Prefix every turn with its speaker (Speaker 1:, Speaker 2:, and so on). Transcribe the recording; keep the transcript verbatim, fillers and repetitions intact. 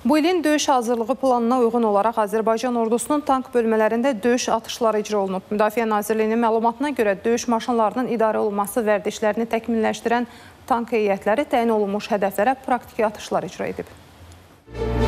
Speaker 1: Bu ilin döyüş hazırlığı planına uyğun olaraq Azərbaycan ordusunun tank bölmələrində döyüş atışları icra olunub. Müdafiə Nazirliyinin məlumatına görə döyüş maşınlarının idarə olunması vərdişlərini təkmilləşdirən tank heyətləri təyin olunmuş hədəflərə praktiki atışlar icra edib.